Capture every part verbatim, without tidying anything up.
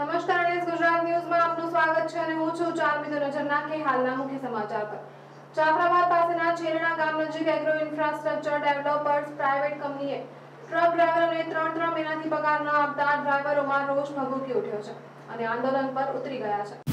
નમસ્કાર, એનએસ ગુજરાત ન્યૂઝમાં આપનું સ્વાગત છે અને હું છું ચારમી તો નજર નાખીએ હાલના મુખ્ય સમાચાર પર। જાફરાબાદ પાસેના છેરણા ગામ નજીક એગ્રો ઇન્ફ્રાસ્ટ્રક્ચર ડેવલપર્સ પ્રાઇવેટ કંપનીએ ટ્રક ડ્રાઈવરોને ત્રણ ત્રણ મહિનાથી પગાર ન આપતા ડ્રાઈવરોમાં રોષ ભભૂકી ઉઠ્યો છે અને આંદોલન પર ઉતરી ગયા છે।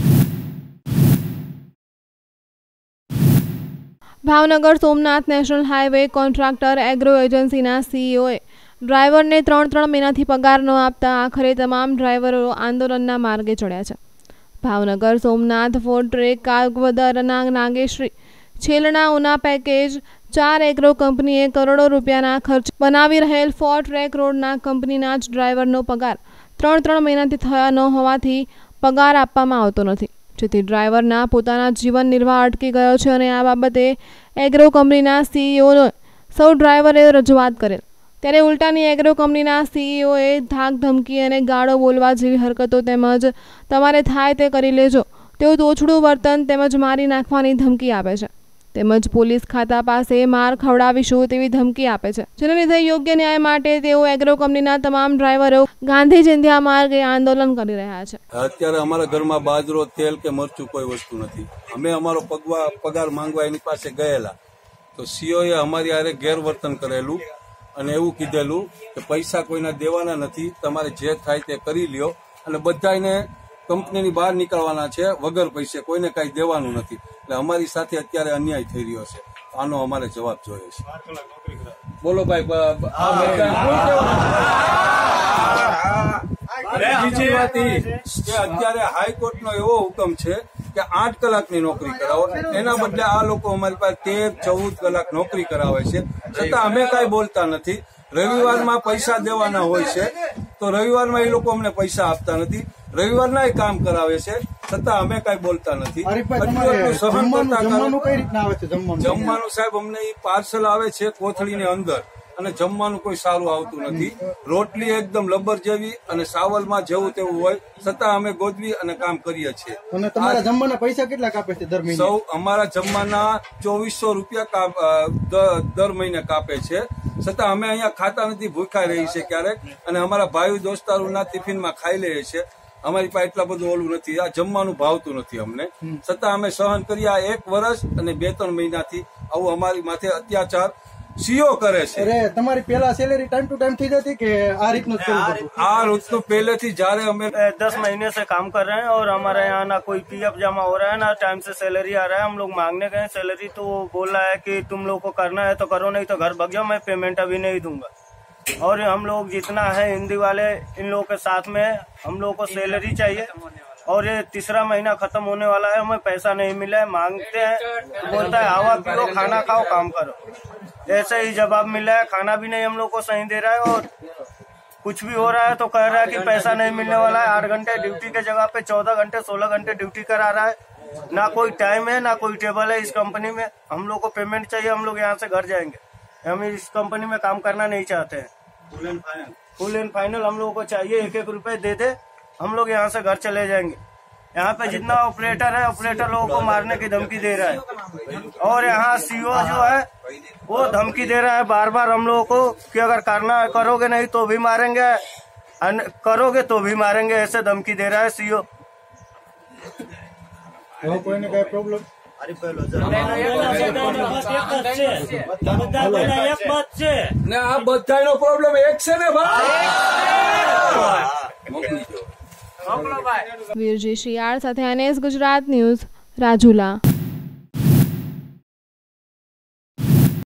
Bhavnagar Somnath national highway contractor agro એજન્સીના સીઈઓએ ડ્રાઈવરને ત્રણ ત્રણ મહિનાથી પગાર ન આપતા આખરે તમામ ડ્રાઈવરો આંદોલનના માર્ગે ચડ્યા છે। ભાવનગર સોમનાથ ફોર ટ્રેક કાગવદરના નાગેશ્રી છેલણા ઉના પેકેજ ચાર એગ્રો કંપનીએ કરોડો રૂપિયાના ખર્ચ બનાવી રહેલ ફોર ટ્રેક રોડના કંપનીના જ ડ્રાઈવરનો પગાર ત્રણ ત્રણ મહિનાથી થયા ન હોવાથી પગાર આપવામાં આવતો નથી, જેથી ડ્રાઈવરના પોતાના જીવન નિર્વાહ અટકી ગયો છે અને આ બાબતે એગ્રો કંપનીના સીઈઓએ સૌ ડ્રાઈવરે રજૂઆત કરેલ ત્યારે ઉલટાની એગ્રો કંપનીના સીઈઓએ ધાક ધમકી અને ગાળો બોલવા જેવી હરકતો તેમજ તમારે થાય તે કરી લેજો તેવું તોછડું વર્તન તેમજ મારી નાખવાની ધમકી આપે છે તેમજ પોલીસ ખાતા પાસે માર ખવડાવીશું તેવી ધમકી આપે છે, જેને લીધે યોગ્ય ન્યાય માટે તેઓ એગ્રો કંપનીના તમામ ડ્રાઈવરો ગાંધી ચિંધ્યા માર્ગે આંદોલન કરી રહ્યા છે। અત્યારે અમારા ઘરમાં બાજરો, તેલ કે મરચું કોઈ વસ્તુ નથી। અમે અમારો પગાર માંગવા એની પાસે ગયેલા તો સીઓએ અમારી હારે ગેરવર્તન કરેલું અને એવું કીધેલું કે પૈસા કોઈના દેવાના નથી, તમારે જે થાય તે કરી લ્યો અને બધાને કંપનીની બહાર નીકળવાના છે વગર પૈસે, કોઈને કઈ દેવાનું નથી। એટલે અમારી સાથે અત્યારે અન્યાય થઈ રહ્યો છે, આનો અમારે જવાબ જોઈએ છે। બોલો ભાઈ। બીજી વાત એ કે અત્યારે હાઈકોર્ટનો એવો હુકમ છે કે આઠ કલાકની નોકરી કરાવો, એના બદલે આ લોકો અમારી પાસે તેર ચૌદ કલાક નોકરી કરાવે છે, છતાં અમે કઈ બોલતા નથી। રવિવારમાં પૈસા દેવાના હોય છે તો રવિવારમાં એ લોકો અમને પૈસા આપતા નથી, રવિવારના કામ કરાવે છે છતાં અમે કઈ બોલતા નથી। જમવાનું સાહેબ અમને પાર્સલ આવે છે કોથળીની અંદર અને જમવાનું કોઈ સારું આવતું નથી, રોટલી એકદમ લબર જેવી અને સાવલમાં જેવું તેવું હોય છતાં અમે ગોદવી અને કામ કરીએ છીએ। અને તમારા જમવાના પૈસા કેટલા કાપે છે દર મહિને? સૌ અમારા જમવાના ચોવીસો રૂપિયા દર મહિને કાપે છે, છતાં અમે અહીંયા ખાતા નથી, ભૂખાઈ રહી છે ક્યારેક અને અમારા ભાઈ દોસ્તારોના ટિફિનમાં ખાઈ લઈએ છીએ। અમારી પાસે એટલા બધું ઓલું નથી, આ જમવાનું ભાવતું નથી અમને, છતાં અમે સહન કરી આ એક વર્ષ અને બે ત્રણ મહિનાથી આવું અમારી માથે અત્યાચાર સીઓ કરે છે। અરે તમારી પેલા સેલેરી ટાइम टू टाइम थी जाती कि आ રીતનું આ રીતનું પહેલેથી જ્યારે અમે दस महीने से काम कर रहे हैं और हमारे यहाँ ना कोई पीएफ जमा हो रहा है ना टाइम से सैलरी आ रहा है। हम लोग मांगने गए सैलरी तो वो बोल रहा है कि तुम लोग को करना है तो करो, नहीं तो घर भाग जाओ, मैं पेमेंट अभी नहीं दूंगा। और हम लोग जितना है हिंदी वाले इन लोगों के साथ में हम लोग को सैलरी चाहिए और ये तीसरा महीना खत्म होने वाला है, हमें पैसा नहीं मिला है। मांगते हैं तो बोलता है हवा पियो, खाना खाओ, काम करो, ऐसे ही जवाब मिला है। खाना भी नहीं हम लोग को सही दे रहा है और कुछ भी हो रहा है तो कह रहा है कि पैसा नहीं मिलने वाला है। आठ घंटे ड्यूटी के जगह पे चौदह घंटे सोलह घंटे ड्यूटी करा रहा है, ना कोई टाइम है ना कोई टेबल है इस कंपनी में। हम लोग को पेमेंट चाहिए, हम लोग यहाँ से घर जाएंगे, हम इस कंपनी में काम करना नहीं चाहते हैं। Full and final full and final हम लोगों को चाहिए, एक एक रुपए दे दे, हम लोग यहाँ से घर चले जाएंगे। यहाँ पे जितना ऑपरेटर है ऑपरेटर लोगों को मारने की धमकी दे रहा है और यहाँ सीओ जो है वो धमकी दे रहा है बार बार हम लोगों को कि अगर करना करोगे नहीं तो भी मारेंगे, करोगे तो भी मारेंगे, ऐसे धमकी दे रहा है सीओ। कोई ने क्या प्रॉब्लम? આ બધાનો પ્રોબ્લેમ એક છે ને ભાઈ। વીરજી શિયાળ સાથે એનએસ ગુજરાત ન્યૂઝ, રાજુલા।